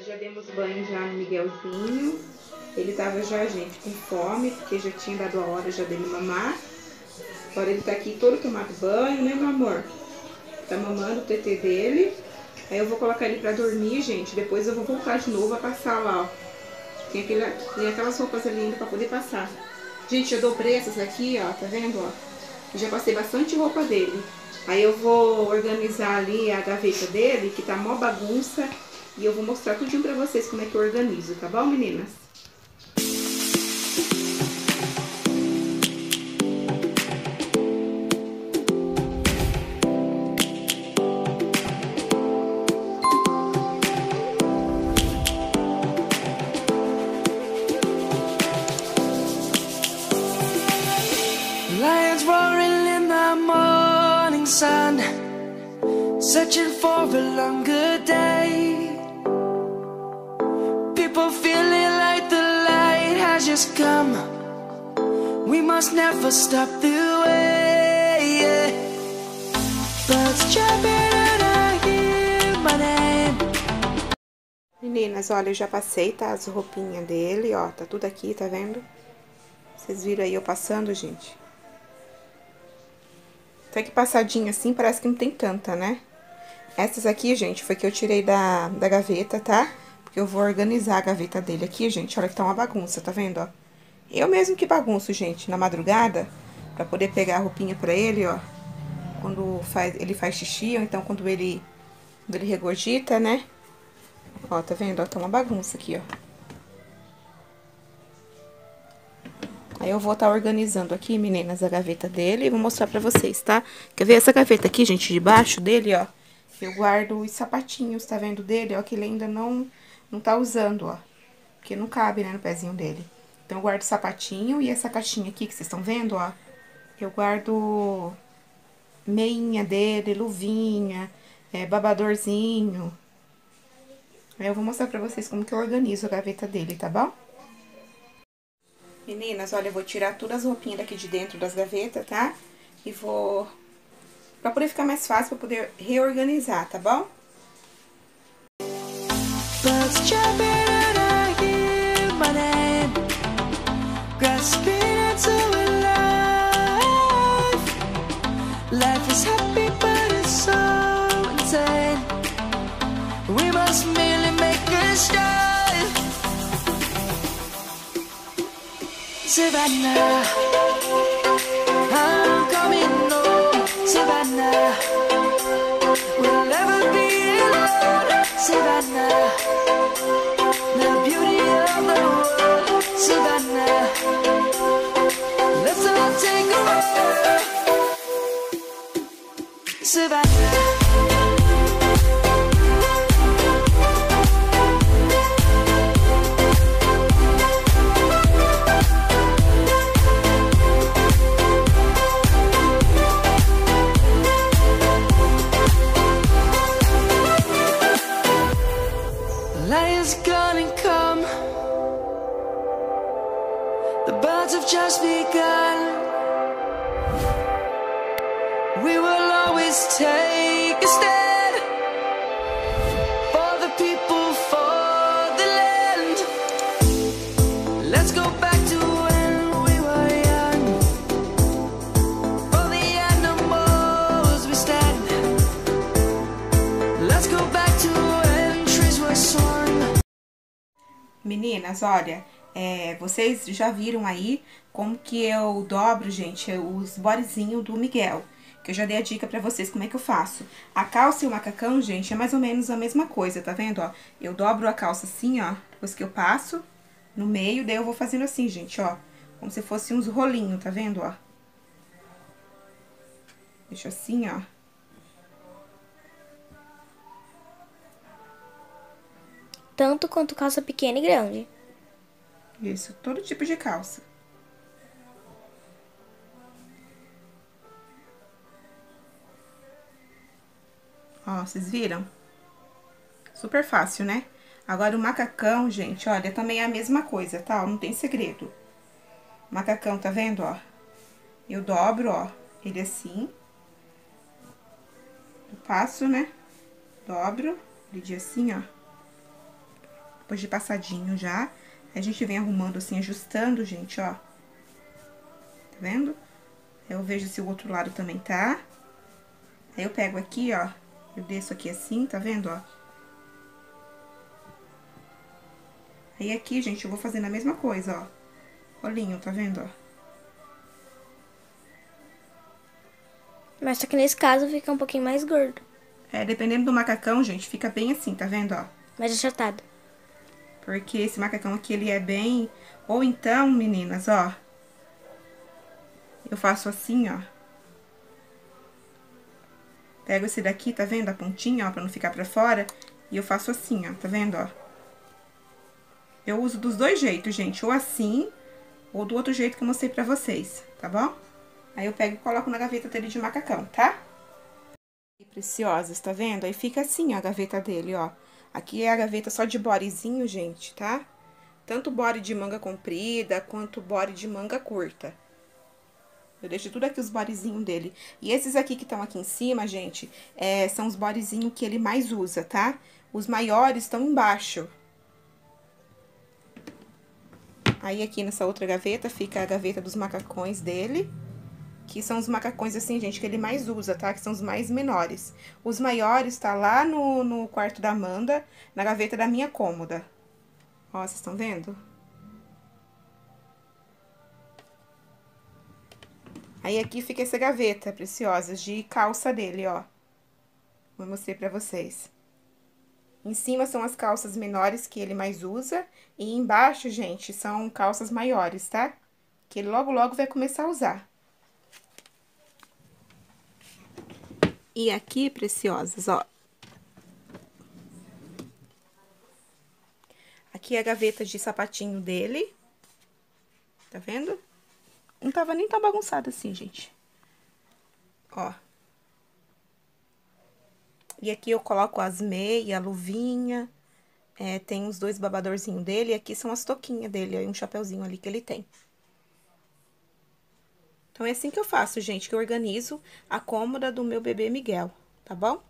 Já demos banho já no Miguelzinho. Ele tava já, gente, com fome, porque já tinha dado a hora já dele mamar. Agora ele tá aqui todo tomado banho, né, meu amor? Tá mamando o TT dele. Aí eu vou colocar ele pra dormir, gente. Depois eu vou voltar de novo a passar lá, ó. Tem aquelas roupas ali ainda pra poder passar. Gente, eu dobrei essas aqui, ó, tá vendo, ó? Já passei bastante roupa dele. Aí eu vou organizar ali a gaveta dele, que tá mó bagunça. E eu vou mostrar tudinho pra vocês como é que eu organizo, tá bom, meninas? Lions roaring in the morning sun, searching for a longer day. People feeling like the light has just come. We must never stop the way. Birds jumping and I hear my name. Meninas, olha, eu já passei, tá? As roupinhas dele, ó, tá tudo aqui, tá vendo? Vocês viram aí eu passando, gente? Até que passadinha assim, parece que não tem tanta, né? Essas aqui, gente, foi que eu tirei da gaveta, tá? Porque eu vou organizar a gaveta dele aqui, gente. Olha que tá uma bagunça, tá vendo, ó? Eu mesmo que bagunço, gente, na madrugada, pra poder pegar a roupinha pra ele, ó. Quando ele faz xixi, ou então quando ele regurgita, né? Ó, tá vendo? Ó, tá uma bagunça aqui, ó. Aí eu vou estar organizando aqui, meninas, a gaveta dele e vou mostrar pra vocês, tá? Quer ver essa gaveta aqui, gente, debaixo dele, ó? Eu guardo os sapatinhos, tá vendo dele, ó? Que ele ainda não tá usando, ó. Porque não cabe, né, no pezinho dele. Então, eu guardo o sapatinho e essa caixinha aqui que vocês estão vendo, ó. Eu guardo meinha dele, luvinha, babadorzinho. Aí eu vou mostrar pra vocês como que eu organizo a gaveta dele, tá bom? Meninas, olha, eu vou tirar todas as roupinhas daqui de dentro das gavetas, tá? E vou... Pra poder ficar mais fácil, pra poder reorganizar, tá bom? Birds jumping and I hear my name, grasping into life. Life is happy but it's so insane. We must merely make a start. Savannah, I'm coming home. Savannah, we'll never be alone. Savannah, the beauty of the world. Savannah, let's all take a walk. Savannah. Lions gonna come. The birds have just begun. We will always take a stand for the people, for the land. Let's go back to when we were young. For the animals we stand. Let's go back to when trees were soaring. Meninas, olha, vocês já viram aí como que eu dobro, gente, os bodyzinhos do Miguel. Que eu já dei a dica pra vocês como é que eu faço. A calça e o macacão, gente, é mais ou menos a mesma coisa, tá vendo, ó? Eu dobro a calça assim, ó, depois que eu passo no meio, daí eu vou fazendo assim, gente, ó. Como se fosse uns rolinhos, tá vendo, ó? Deixa assim, ó. Tanto quanto calça pequena e grande. Isso, todo tipo de calça. Ó, vocês viram? Super fácil, né? Agora, o macacão, gente, olha, também é a mesma coisa, tá? Não tem segredo. Macacão, tá vendo, ó? Eu dobro, ó, ele assim. Eu passo, né? Dobro, ele assim, ó. depois de passadinho já. Aí a gente vem arrumando assim, ajustando, gente, ó. Tá vendo? Eu vejo se o outro lado também tá. Aí eu pego aqui, ó, eu desço aqui assim, tá vendo, ó? Aí aqui, gente, eu vou fazendo a mesma coisa, ó. Olhinho, tá vendo, ó? Mas só que nesse caso fica um pouquinho mais gordo. É, dependendo do macacão, gente, fica bem assim, tá vendo, ó? Mais achatado. Porque esse macacão aqui, ele é bem... Ou então, meninas, ó, eu faço assim, ó. Pego esse daqui, tá vendo? A pontinha, ó, pra não ficar pra fora. E eu faço assim, ó, tá vendo, ó? Eu uso dos dois jeitos, gente. Ou assim, ou do outro jeito que eu mostrei pra vocês, tá bom? Aí eu pego e coloco na gaveta dele de macacão, tá? E preciosas, tá vendo? Aí fica assim, ó, a gaveta dele, ó. Aqui é a gaveta só de bodyzinho, gente, tá? Tanto body de manga comprida, quanto body de manga curta. Eu deixo tudo aqui os bodyzinhos dele. E esses aqui que estão aqui em cima, gente, são os bodyzinhos que ele mais usa, tá? Os maiores estão embaixo. Aí, aqui nessa outra gaveta, fica a gaveta dos macacões dele. Que são os macacões, assim, gente, que ele mais usa, tá? Que são os mais menores. Os maiores tá lá no quarto da Amanda, na gaveta da minha cômoda. Ó, vocês estão vendo? Aí, aqui fica essa gaveta, preciosas, de calça dele, ó. Vou mostrar pra vocês. Em cima são as calças menores que ele mais usa. E embaixo, gente, são calças maiores, tá? Que ele logo, logo vai começar a usar. E aqui, preciosas, ó. Aqui é a gaveta de sapatinho dele. Tá vendo? Não tava nem tão bagunçado assim, gente. Ó. E aqui eu coloco as meias, a luvinha. Tem os dois babadorzinhos dele. E aqui são as touquinhas dele, aí um chapeuzinho ali que ele tem. Então, é assim que eu faço, gente, que eu organizo a cômoda do meu bebê Miguel, tá bom?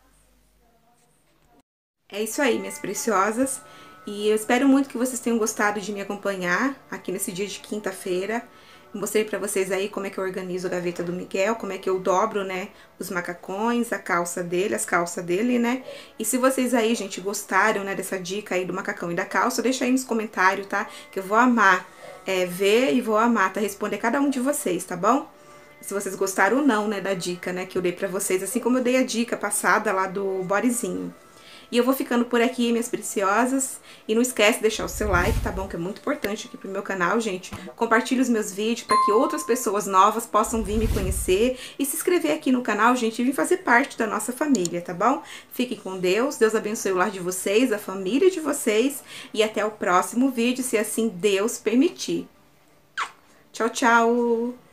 É isso aí, minhas preciosas. E eu espero muito que vocês tenham gostado de me acompanhar aqui nesse dia de quinta-feira. Mostrei pra vocês aí como é que eu organizo a gaveta do Miguel, como é que eu dobro, né, os macacões, a calça dele, as calças dele, né? E se vocês aí, gente, gostaram, né, dessa dica aí do macacão e da calça, deixa aí nos comentários, tá? Que eu vou amar ver e vou amar, tá? Responder cada um de vocês, tá bom? Se vocês gostaram ou não, né, da dica, né, que eu dei pra vocês, assim como eu dei a dica passada lá do bodyzinho. E eu vou ficando por aqui, minhas preciosas. E não esquece de deixar o seu like, tá bom? Que é muito importante aqui pro meu canal, gente. Compartilhe os meus vídeos para que outras pessoas novas possam vir me conhecer. E se inscrever aqui no canal, gente, e vir fazer parte da nossa família, tá bom? Fiquem com Deus. Deus abençoe o lar de vocês, a família de vocês. E até o próximo vídeo, se assim Deus permitir. Tchau, tchau!